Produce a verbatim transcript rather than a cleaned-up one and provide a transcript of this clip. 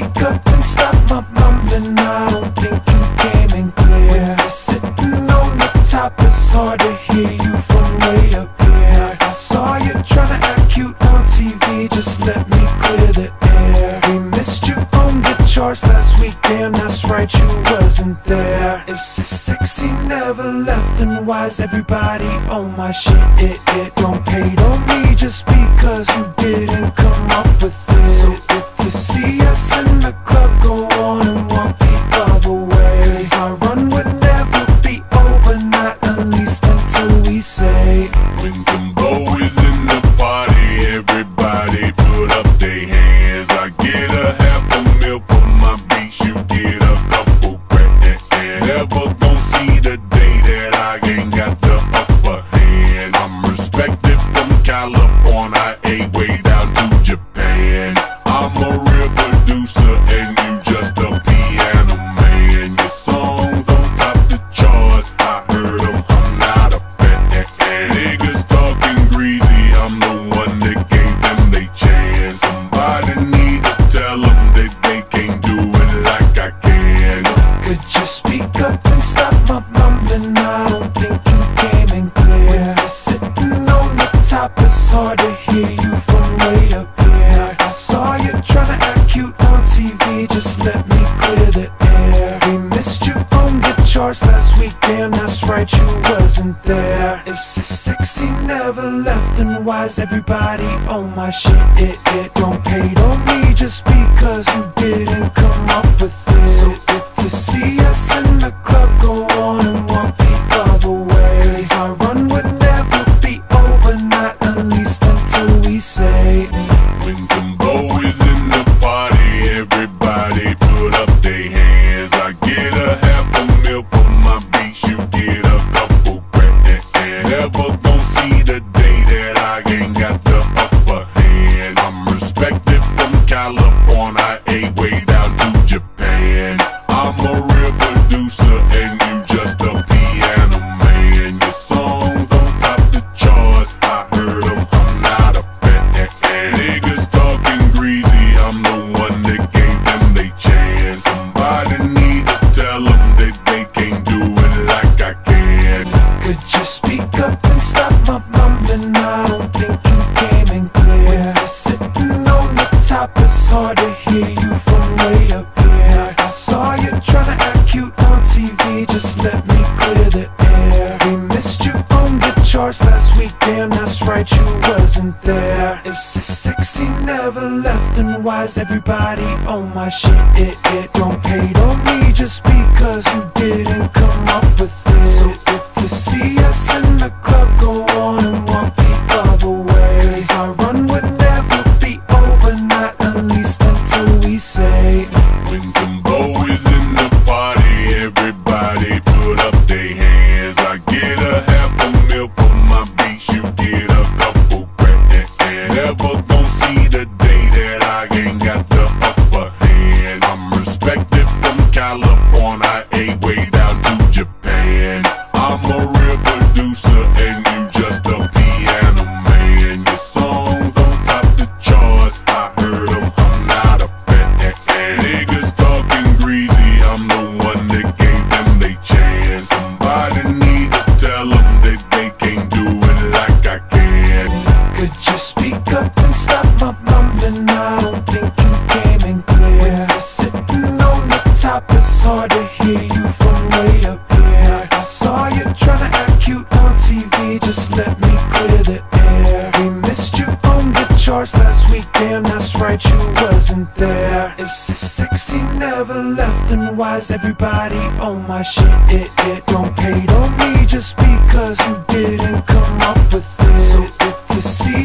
speak up and stop my mumbling? I don't think you came in clear. When you're sitting on the top, it's hard to hear you from way up here. I saw you trying to act cute on T V, just let me clear the air. We missed you on the charts last week, damn that's right, you wasn't there. If sexy never left, then why's everybody on my shit? It, it don't hate on me just because you didn't come up with it. So if you see us in the club, go on and walk the other way, cause our run would never be over, not at least until we say, when Timbo is in the party, everybody put up their hands. I get a half a mil for my beats, you get a couple grand. Never gon' see the day that I ain't got the upper hand. I'm respected from California, a way down to Japan. I'm a real producer and you just a piano man. Your songs don't top the charts, I heard them, I'm not a fan. Niggas talking greasy, I'm the one that gave them they chance. Somebody need to tell them that they can't do it like I can. could you speak up and stop my mumbling? I don't think you came in clear. When you're sitting on the top, it's hard to hear you from way up here. I saw you trying to act cute on T V, just let me clear the air. We missed you on the charts last week, damn that's right, you wasn't there. If sexy never left, then why's everybody on my shit? It, it don't hate on me just because you didn't come up with it. So if you see us in the club, go on and walk the other way, cause our run would never be over, not at least until we say, when Timbo is in the party, everybody put up their hands. I get a half a mil for my beats, you get a couple grand. Never gon' see the day that I ain't got the upper hand. I'm respected from California, a way down to Japan. I'm a real producer and you just a piano man. Your songs don't top the charts, I heard them, I'm not a fan. Niggas talking greasy, I'm the one that gave them they chance. Somebody need to tell them that they can't do it like I can. could you speak up and stop my mumbling? I don't think you came in clear. When you're sitting on the top, it's hard to hear you from way up here. I saw you trying to act cute on T V, just let me clear the air. We missed you on the charts last week, damn that's right, you wasn't there. If sexy never left, then why's everybody on my shit? It, it don't hate on me just because you didn't come up with it. So if you see us in the club, go on and walk the other way, cause our run would never be over, not at least until we say, when Timbo is in the party, everybody put up their hands. I get a half a mil for my beats, you get a couple grand. Never gon' see the day that I ain't got the upper hand. I'm respected from California, a way down to Japan. I'm a real producer and you just a piano man. Your songs don't top the charts, I heard them, I'm not a fan. Niggas talking greasy, I'm the one that gave them they chance. Somebody need to tell them that they can't do it like I can. could you speak up and stop my mumbling? I don't think you came in clear. When you're sitting on the top, it's hard to hear you from way up here. I saw you trying to act cute on T V, just let me clear the air. We missed you on the charts last week, damn that's right, you wasn't there. If sexy never left, then why's everybody on my shit? It, it don't hate on me just because you didn't come up with it. So if you see